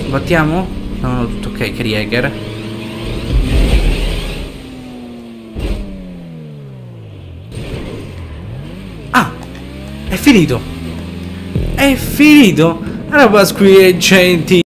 Battiamo? No, tutto ok, Krieger. Ah! È finito! È finito! Allora, squirgenti!